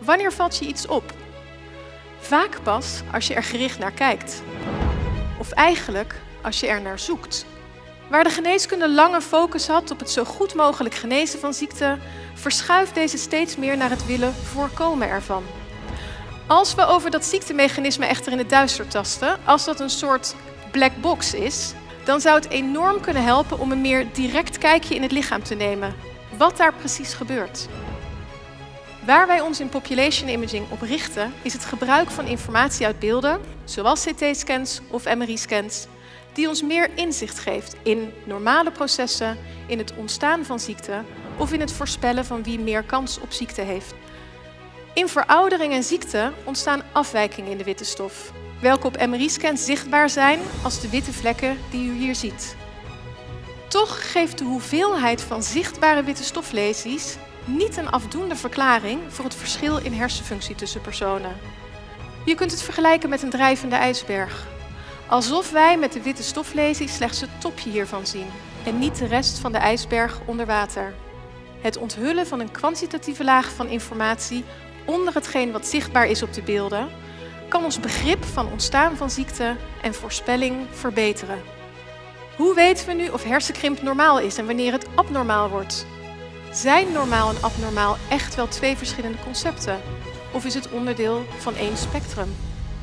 Wanneer valt je iets op? Vaak pas als je er gericht naar kijkt. Of eigenlijk als je er naar zoekt. Waar de geneeskunde lange focus had op het zo goed mogelijk genezen van ziekte, verschuift deze steeds meer naar het willen voorkomen ervan. Als we over dat ziektemechanisme echter in het duister tasten, als dat een soort black box is, dan zou het enorm kunnen helpen om een meer direct kijkje in het lichaam te nemen. Wat daar precies gebeurt. Waar wij ons in population imaging op richten, is het gebruik van informatie uit beelden, zoals CT-scans of MRI-scans, die ons meer inzicht geeft in normale processen, in het ontstaan van ziekte of in het voorspellen van wie meer kans op ziekte heeft. In veroudering en ziekte ontstaan afwijkingen in de witte stof, welke op MRI-scans zichtbaar zijn als de witte vlekken die u hier ziet. Toch geeft de hoeveelheid van zichtbare witte stoflesies niet een afdoende verklaring voor het verschil in hersenfunctie tussen personen. Je kunt het vergelijken met een drijvende ijsberg. Alsof wij met de witte stoflesies slechts het topje hiervan zien en niet de rest van de ijsberg onder water. Het onthullen van een kwantitatieve laag van informatie onder hetgeen wat zichtbaar is op de beelden kan ons begrip van ontstaan van ziekte en voorspelling verbeteren. Hoe weten we nu of hersenkrimp normaal is en wanneer het abnormaal wordt? Zijn normaal en abnormaal echt wel twee verschillende concepten? Of is het onderdeel van één spectrum?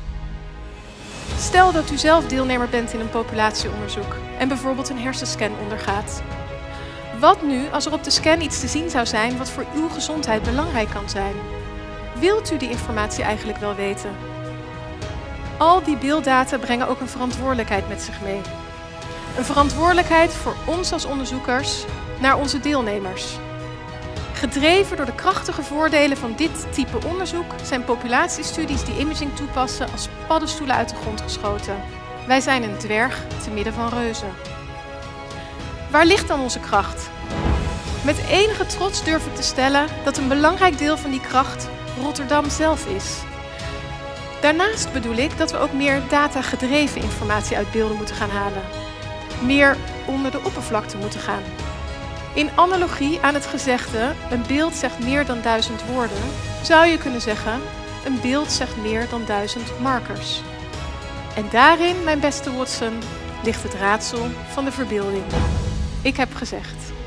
Stel dat u zelf deelnemer bent in een populatieonderzoek en bijvoorbeeld een hersenscan ondergaat. Wat nu als er op de scan iets te zien zou zijn wat voor uw gezondheid belangrijk kan zijn? Wilt u die informatie eigenlijk wel weten? Al die beelddata brengen ook een verantwoordelijkheid met zich mee. Een verantwoordelijkheid voor ons als onderzoekers naar onze deelnemers. Gedreven door de krachtige voordelen van dit type onderzoek zijn populatiestudies die imaging toepassen als paddenstoelen uit de grond geschoten. Wij zijn een dwerg te midden van reuzen. Waar ligt dan onze kracht? Met enige trots durf ik te stellen dat een belangrijk deel van die kracht Rotterdam zelf is. Daarnaast bedoel ik dat we ook meer datagedreven informatie uit beelden moeten gaan halen. Meer onder de oppervlakte moeten gaan. In analogie aan het gezegde, een beeld zegt meer dan 1000 woorden, zou je kunnen zeggen, een beeld zegt meer dan 1000 markers. En daarin, mijn beste Watson, ligt het raadsel van de verbeelding. Ik heb gezegd.